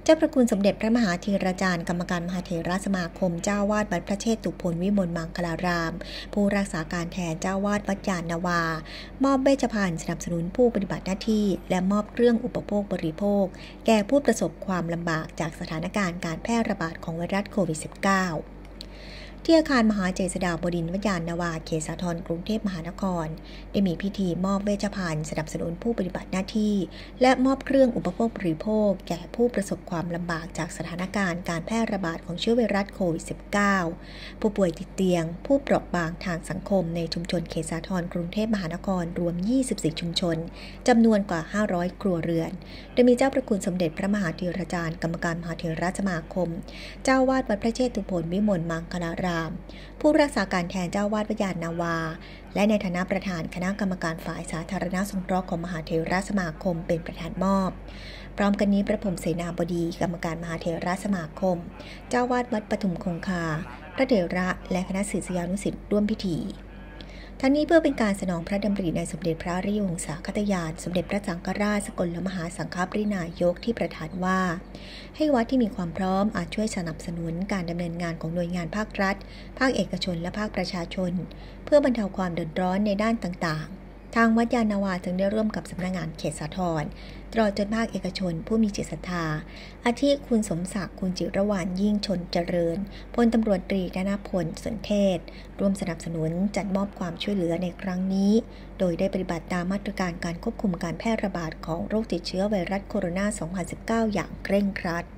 เจ้าพระคุณสมเด็จพระมหาธีรจารย์กรรมการมหาเถรสมาคมเจ้าวาดวัดพระเชตุพนวิมลมังคลารามผู้รักษาการแทนเจ้าวาดวัดยานนาวามอบเวชภัณฑ์สนับสนุนผู้ปฏิบัติหน้าที่และมอบเครื่องอุปโภคบริโภคแก่ผู้ประสบความลำบากจากสถานการณ์การแพร่ระบาดของไวรัสโควิด -19ที่อาคารมหาเจษฎาบดินทร์ วยานนาวาเขตสาทรกรุงเทพมหานครได้มีพิธีมอบเวชภัณฑ์สนับสนุนผู้ปฏิบัติหน้าที่และมอบเครื่องอุปโภคบริโภคแก่ผู้ประสบความลำบากจากสถานการณ์การแพร่ระบาดของเชื้อไวรัสโควิด -19 ผู้ป่วยติดเตียงผู้เปราะบางทางสังคมในชุมชนเขตสาทรกรุงเทพมหานครรวม24ชุมชนจำนวนกว่า500ครัวเรือนโดยมีเจ้าพระคุณสมเด็จพระมหาธีรจารย์กรรมการมหาเถรสมาคมเจ้าวาดวัดพระเชตุพนวิมลมังคลารามผู้รักษาการแทนเจ้าวาดวัดยานนาวาและในฐานะประธานคณะกรรมการฝ่ายสาธารณสงเคราะห์ของมหาเถรสมาคมเป็นประธานมอบพร้อมกันนี้พระพรหมเสนาบดีกรรมการมหาเถรสมาคมเจ้าวาดวัดปทุมคงคาพระเถระและคณะศิษยานุศิษย์ร่วมพิธีทั้งนี้เพื่อเป็นการสนองพระดำริในสมเด็จพระอริยวงศาคตญาณสมเด็จพระสังฆราชสกลมหาสังฆปรินายกที่ประทานว่าให้วัดที่มีความพร้อมอาจช่วยสนับสนุนการดำเนินงานของหน่วยงานภาครัฐภาคเอกชนและภาคประชาชนเพื่อบรรเทาความเดือดร้อนในด้านต่างๆทางวัดยานนาวาจึงได้ร่วมกับสำนักงานเขตสาทรตลอดจนภาคเอกชนผู้มีจิตศรัทธาอาทิคุณสมศักดิ์คุณจิรวรรณยิ่งชนเจริญพลตำรวจตรีธนพลสนเทศร่วมสนับสนุนจัดมอบความช่วยเหลือในครั้งนี้โดยได้ปฏิบัติตามมาตรการการควบคุมการแพร่ระบาดของโรคติดเชื้อไวรัสโคโรนา 2019 อย่างเคร่งครัด